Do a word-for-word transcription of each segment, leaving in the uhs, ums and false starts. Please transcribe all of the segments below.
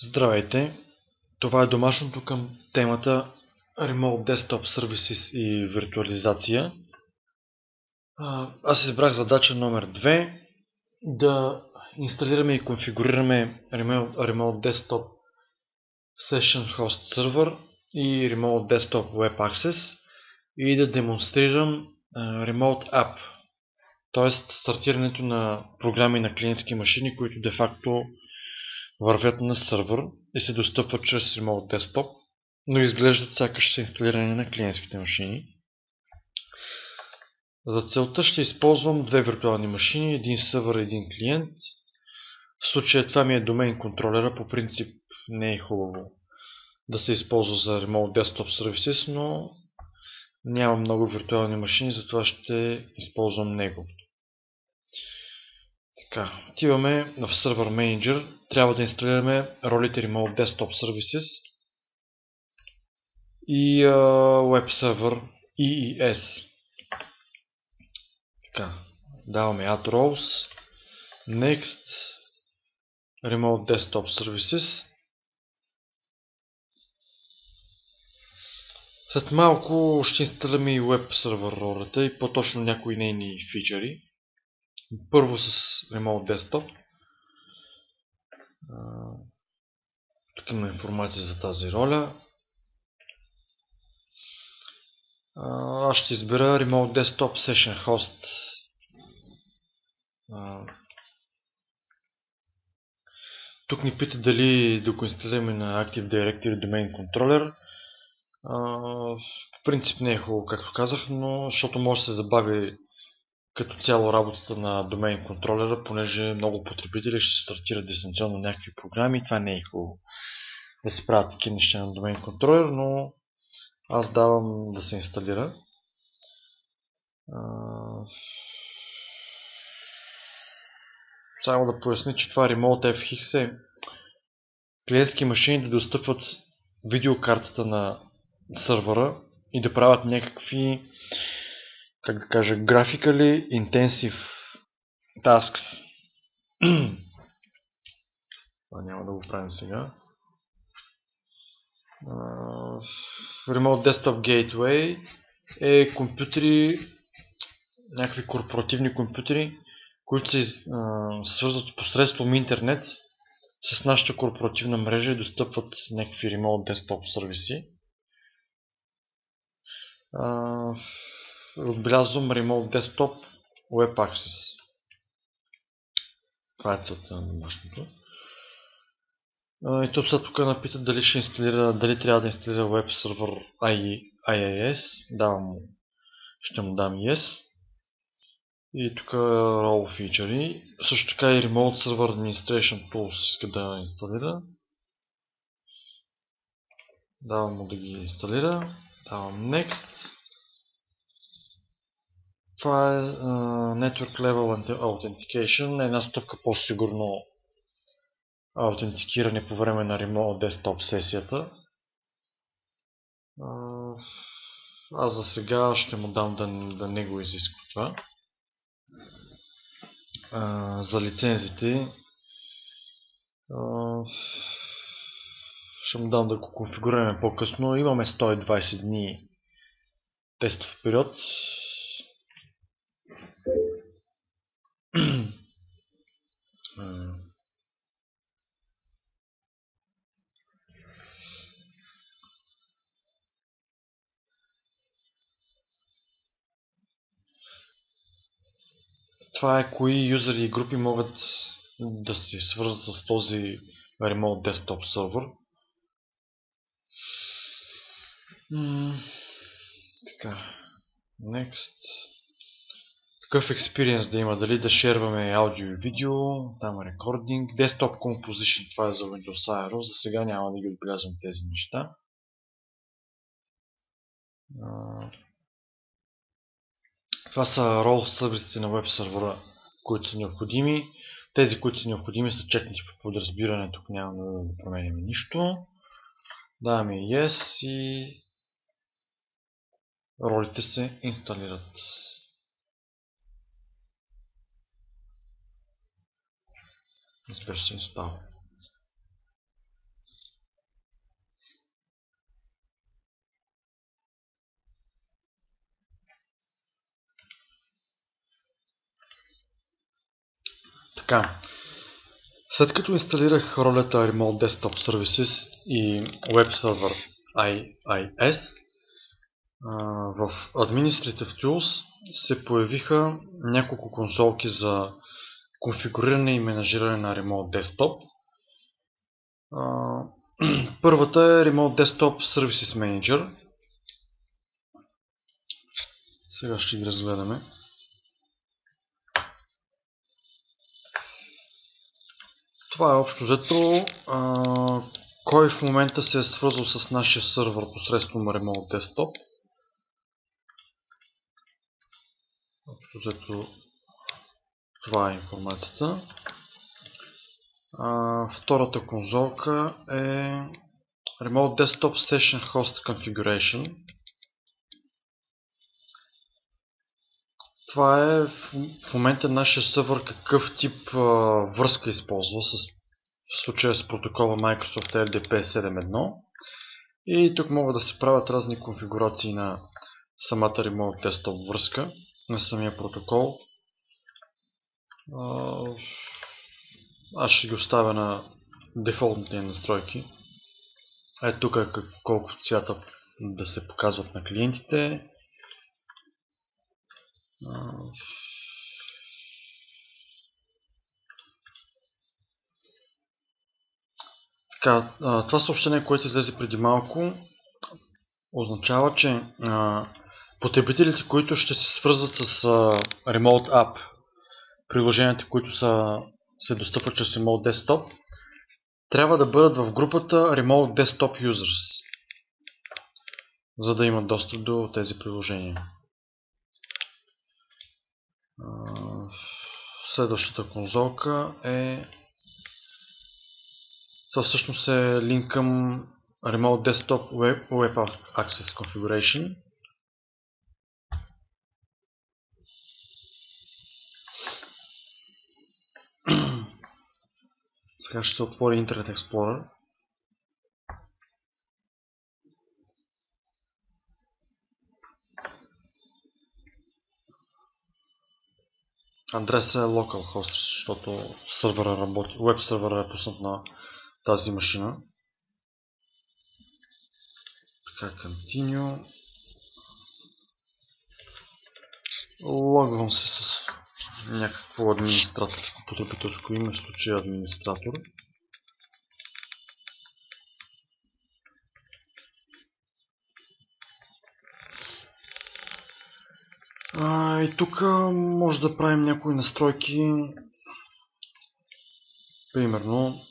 Здравейте! Това е домашното към темата Remote Desktop Services и виртуализация. Аз избрах задача номер две да инсталираме и конфигурираме Remote Desktop Session Host Server и Remote Desktop Web Access и да демонстрирам Remote App, т.е. стартирането на програми на клиентски машини, които де-факто вървят на сървър и се достъпват чрез Remote Desktop, но изглеждат сякаш са инсталирани на клиентските машини. За целта ще използвам две виртуални машини, един сървър и един клиент. В случая това ми е домен контролера, по принцип не е хубаво да се използва за Remote Desktop Services, но няма много виртуални машини, затова ще използвам него. Така, отиваме в Server Manager, трябва да инсталираме ролите Remote Desktop Services и uh, Web Server И И Ес. Така, даваме Add Roles, Next, Remote Desktop Services. След малко ще инсталираме и Web Server ролята и по-точно някои нейни фичъри. Първо с Remote Desktop. Тук има информация за тази роля. Аз ще избера Remote Desktop Session Host. Тук ни пита дали да го инсталираме на Active Directory Domain Controller. По принцип не е хубаво, както казах, но защото може да се забави като цяло работата на домен контролера, понеже много потребители ще стартират дистанционно някакви програми и това не е хубаво да се правят такива неща на домен контролер, но аз давам да се инсталира. Само да поясня, че това Remote Еф Икс е клиентски машини да достъпват видеокартата на сървъра и да правят някакви, как да кажа, Graphically Intensive Tasks. Това няма да го правим сега. Remote Desktop Gateway е компютри, някакви корпоративни компютри, които се свързват посредством интернет с нашата корпоративна мрежа и достъпват някакви Remote Desktop сервиси. Отбелязвам Remote Desktop Web Access. Това е целта на домашното. И тук сега тук напитат дали ще инсталира, дали трябва да инсталира Web Server Ай Ай Ес. Давам, ще му дам Yes. И тук Role Feature. Също така и Remote Server Administration Tools иска да инсталира. Давам му да ги инсталира. Давам Next. Това е uh, Network Level Authentication, една стъпка по-сигурно аутентикиране по време на Remote Desktop сесията. Uh, аз за сега ще му дам да, да не го изисква това. Uh, за лицензите uh, ще му дам да го конфигурираме по-късно. Имаме сто и двайсет дни тестов период. Това е кои юзери и групи могат да се свързват с този Remote Desktop сервер. Така, Next. Какъв експириенс да има, дали да шерваме аудио и видео, там е рекординг, Desktop Composition, това е за Windows Aero, за сега няма да ги отбелязвам тези неща. Това са рол сервисите на веб сервера, които са необходими. Тези, които са необходими, са чекнати по подразбиране, тук няма да променяме нищо. Даваме Yes и ролите се инсталират. Разбира се, инстал. Така, след като инсталирах ролята Remote Desktop Services и Web Server ай ай ес, в Administrative Tools се появиха няколко консолки за конфигуриране и менажиране на Remote Desktop. Първата е Remote Desktop Services Manager. Сега ще ги разгледаме. Това е общо взето кой в момента се е свързал с нашия сървър посредством Remote Desktop. Общо взето това е информацията. А, втората конзолка е Remote Desktop Session Host Configuration. Това е в момента нашия сървър какъв тип а, връзка използва, с, в случая с протокола Microsoft ел ди пи седем точка едно. И тук могат да се правят разни конфигурации на самата Remote Desktop връзка, на самия протокол. А, аз ще ги оставя на дефолтните настройки. Ето тук е колко цвята да се показват на клиентите. Така, това съобщение, което излезе преди малко, означава, че а, потребителите, които ще се свързват с а, Remote App, приложенията, които са, се достъпват чрез Remote Desktop, трябва да бъдат в групата Remote Desktop Users, за да имат достъп до тези приложения. Следващата конзолка е... Това всъщност е линк към Remote Desktop Web, Web Access Configuration. Сега ще се отвори Internet Explorer. Адресът е localhost, защото сървъра работи, веб сървъра е пуснат на тази машина. Така, continue. Логвам се с някакво администраторско потребителско име, в случая администратор. А, и тук може да правим някои настройки. Примерно,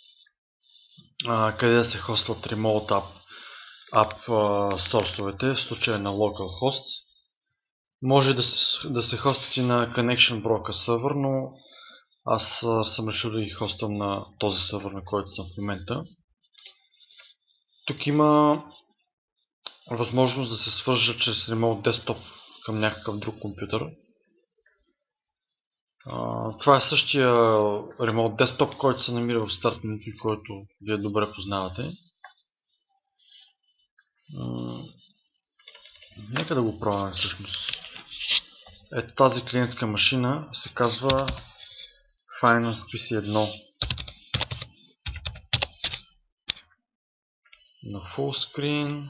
а, къде да се хостват Remote App, app а, сорсовете, в случая на localhost. Може да се, да се хостят и на Connection Broker сервер, но аз а, съм решил да ги хоствам на този сервер, на който съм в момента. Тук има възможност да се свържа чрез Remote Desktop към някакъв друг компютър. Uh, това е същия Remote Desktop, който се намира в старт менюто и който вие добре познавате. Uh, нека да го пробваме всъщност. Ето тази клиентска машина се казва Finance пи си едно. На Full Screen.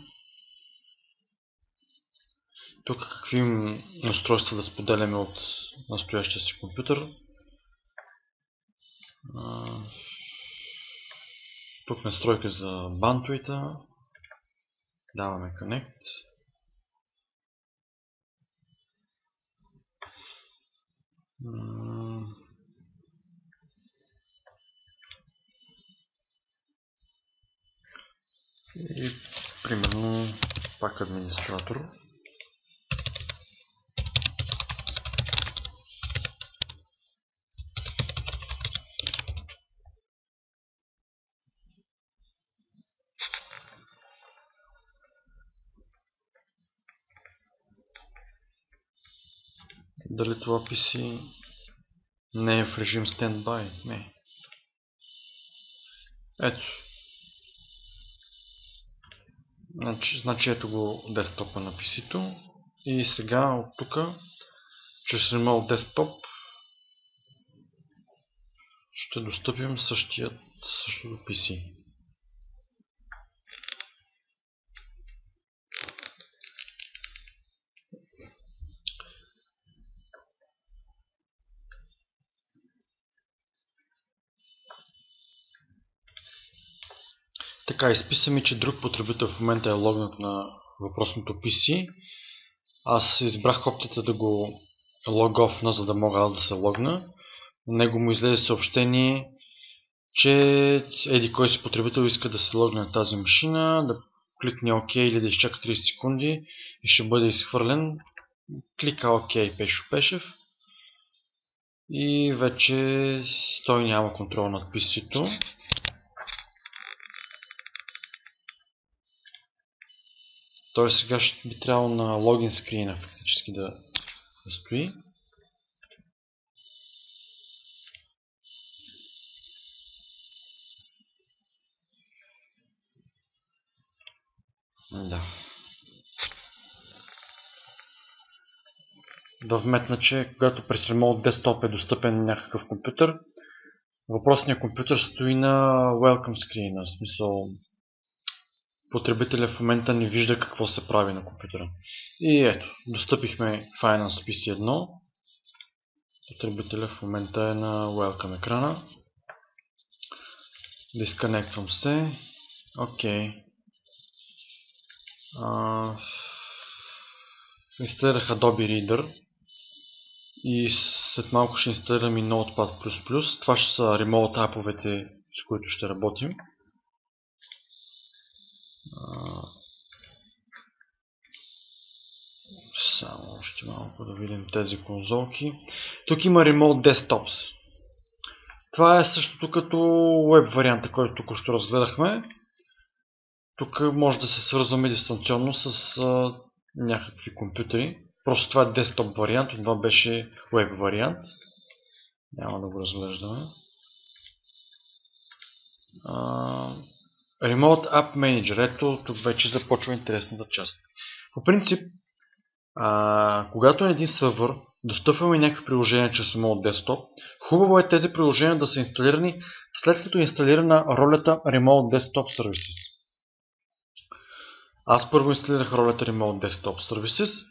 Тук какви устройства да споделяме от настоящия си компютър. Тук настройка за bandwidth. Даваме Connect. И примерно пак администратор. Дали това пи си не е в режим Standby? Не. Ето. Значи, значи ето го десктопа на пи си-то. И сега от тук, чрез Remote Desktop, ще достъпим същия, същото пи си. Така, изписаме, че друг потребител в момента е логнат на въпросното пи си. Аз избрах опцията да го логофна, за да мога аз да се логна. На него му излезе съобщение, че еди кой си потребител иска да се логне на тази машина, да кликне ОК или да изчака трийсет секунди и ще бъде изхвърлен. Клика ОК Пешо Пешев и вече той няма контрол над пи си-то. Той сега ще би трябвало на логин скрина фактически да, да стои. Да. Да вметна, че когато през Remote Desktop е достъпен някакъв компютър, въпросният компютър стои на Welcome screen, в смисъл потребителя в момента не вижда какво се прави на компютъра. И ето, достъпихме Finance пи си едно. Потребителя в момента е на Welcome екрана. Дисконектвам се. Окей. Uh, инсталирах Adobe Reader и след малко ще инсталирам и Notepad++. Това ще са Remote аповете, с които ще работим. Uh, само още малко да видим тези конзолки. Тук има Remote Desktops. Това е същото като веб варианта, който тук ще разгледахме. Тук може да се свързваме дистанционно с а, някакви компютри. Просто това е десктоп вариант, това беше веб вариант. Няма да го разглеждаме. А, Remote App Manager. Ето, тук вече започва интересната част. По принцип, а, когато на един сървър достъпваме някакви приложения чрез Remote Desktop, хубаво е тези приложения да са инсталирани след като е инсталирана ролята Remote Desktop Services. Аз първо инсталирах ролята Remote Desktop Services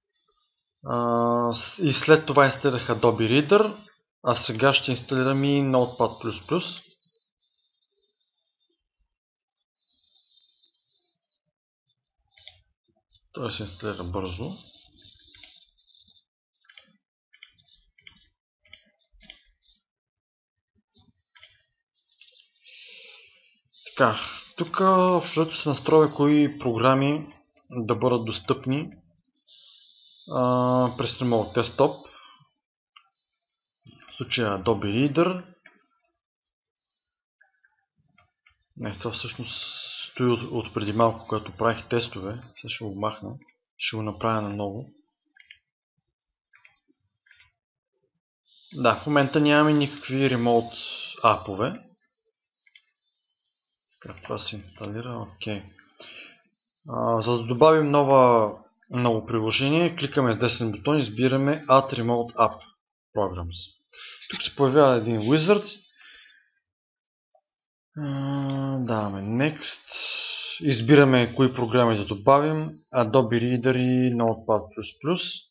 а, и след това инсталирах Adobe Reader, а сега ще инсталирам и Notepad++. Той се инсталира бързо. Така, тук общо се настроя кои програми да бъдат достъпни а, през Remote Desktop. В случая Adobe Reader. Не, това всъщност стои от, от преди малко, когато правих тестове. Сега ще го махна. Ще го направя наново. Да, в момента нямаме никакви Remote апове. Така, това се инсталира. Окей. А, за да добавим нова, ново приложение, кликаме с десен бутон и избираме Add Remote App Programs. Тук се появява един wizard. А, даваме Next. Избираме кои програми да добавим. Adobe Reader и Notepad++.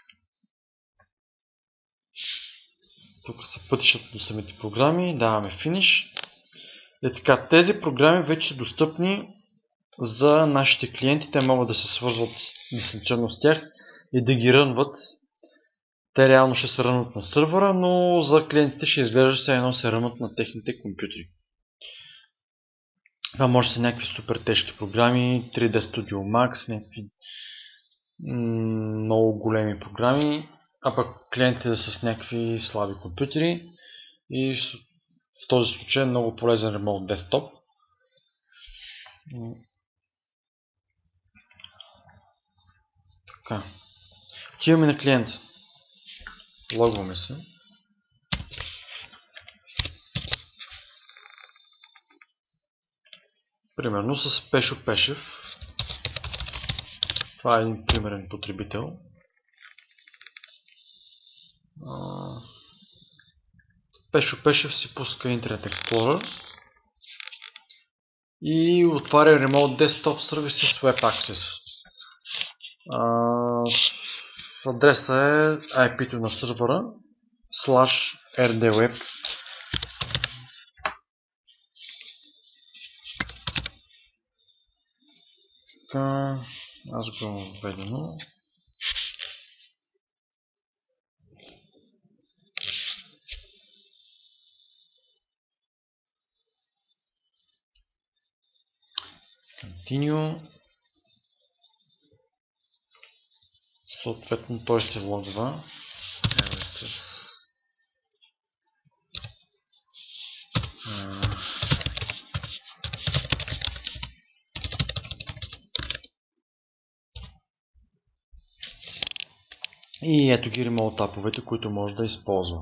Тук са пътищата до самите програми. Даваме Finish. И така, тези програми вече са достъпни за нашите клиенти. Те могат да се свързват дистанционно с тях и да ги рънват. Те реално ще се рънват на сървъра, но за клиентите ще изглежда все едно се рънват на техните компютри. Това може да са някакви супер тежки програми, три Д Studio Max, някакви много големи програми, а пък клиентите да са с някакви слаби компютри и в този случай е много полезен Remote Desktop. Така. Отиваме на клиента. Логваме се. Примерно с Пешо Пешев. Това е един примерен потребител. Пешо Пешев си пуска Internet Explorer и отваря Remote Desktop Services Web Access. Адреса е ай пи-то на сървъра slash rdweb. Така, аз го имам введено. Continue. Съответно той се логва. И ето ги ремоут аповете, които може да използва.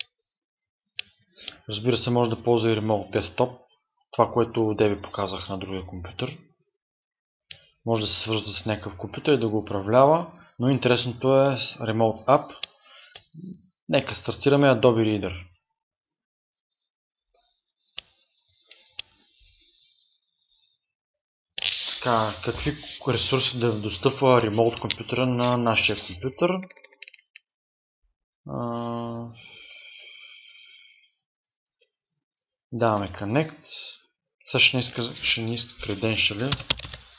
Разбира се, може да ползва и Remote Desktop. Това, което де ви показах на другия компютър. Може да се свързва с някакъв компютър и да го управлява. Но интересното е Remote App. Нека стартираме Adobe Reader. Така, какви ресурси да достъпва ремоут компютъра на нашия компютър? Даваме Connect. Сега ще не иска, ще не иска credential.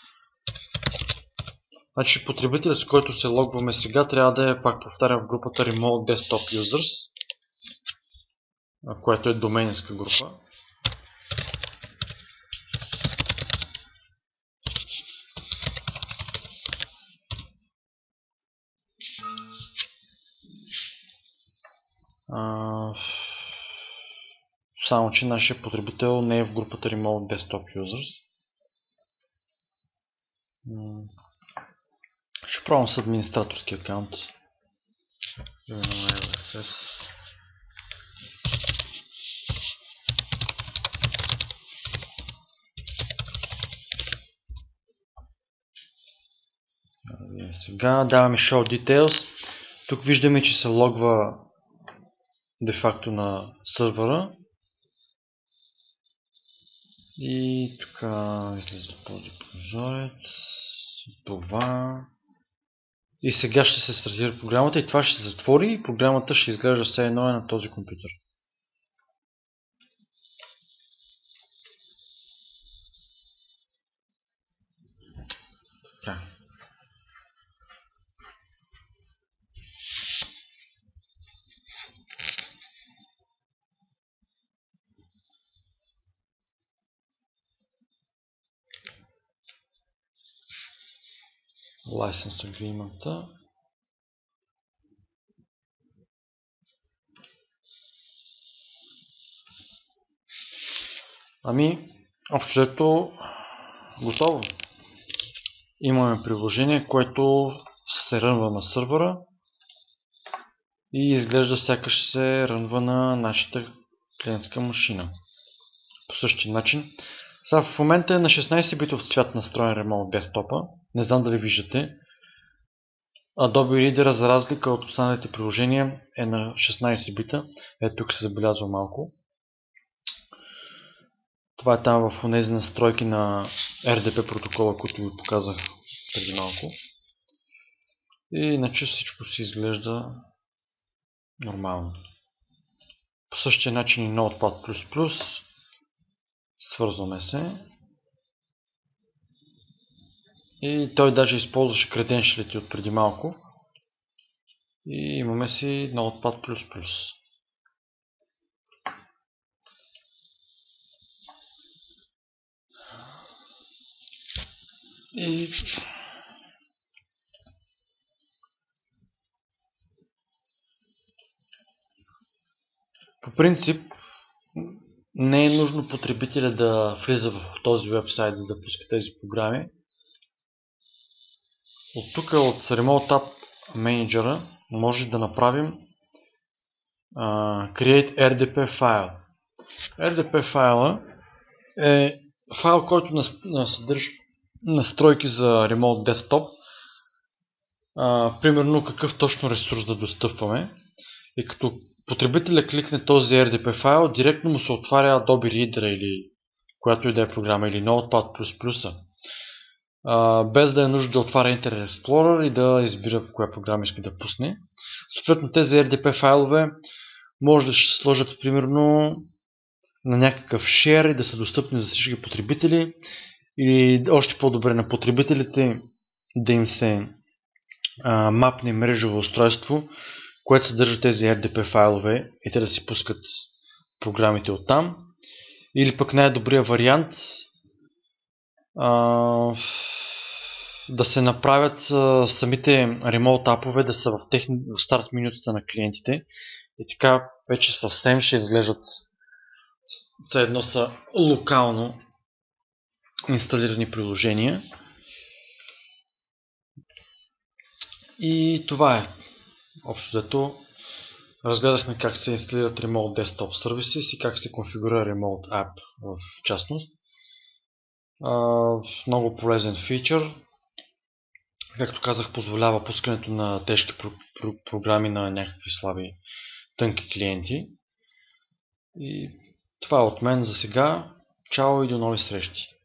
Значи потребителят, с който се логваме сега, трябва да е, пак повтарям, в групата Remote Desktop Users, което е доменинска група. А, само че нашия потребител не е в групата Remote Desktop Users. Ще пробвам с администраторски акаунт. Сега даваме Show Details. Тук виждаме, че се логва де-факто на сървъра. И тук излиза този прозорец. Това. И сега ще се стартира програмата и това ще се затвори и програмата ще изглежда все едно е на този компютър. Така. License Agreement-а. Ами, общо взето готово. Имаме приложение, което се рънва на сървъра и изглежда сякаш се рънва на нашата клиентска машина. По същия начин. Сега в момента е на шестнайсет битов цвят настроен ремонт десктопа. Не знам дали виждате. Adobe Reader, за разлика от останалите приложения, е на шестнайсет бита. Ето тук се забелязва малко. Това е там в тези настройки на ар ди пи протокола, които ви показах преди малко. И иначе всичко си изглежда нормално. По същия начин и Notepad++. Свързваме се. И той даже използваше креденшалите от преди малко. И имаме си Notepad++. И по принцип не е нужно потребителя да влиза в този вебсайт, за да пуска тези програми. От тук, от Remote App Manager, може да направим uh, Create ар ди пи файл. ар ди пи файла е файл, който съдържа настройки за Remote Desktop. Uh, примерно какъв точно ресурс да достъпваме. И като потребителя кликне този ар ди пи файл, директно му се отваря Adobe Reader или която и да е програма, или Notepad++, без да е нужда да отваря Internet Explorer и да избира коя програма иска да пусне. Съответно тези ар ди пи файлове може да се сложат примерно на някакъв share и да са достъпни за всички потребители, или още по-добре на потребителите да им се а, мапне мрежово устройство, което съдържа тези ар ди пи файлове и те да си пускат програмите оттам. Или пък най-добрият вариант а, да се направят а, самите ремонт апове да са в, техни, в старт менютата на клиентите и така вече съвсем ще изглеждат все едно са локално инсталирани приложения. И това е. Общо взето разгледахме как се инсталират Remote Desktop Services и как се конфигурира Remote App в частност. Много полезен фичър. Както казах, позволява пускането на тежки програми на някакви слаби тънки клиенти. И това е от мен за сега. Чао и до нови срещи!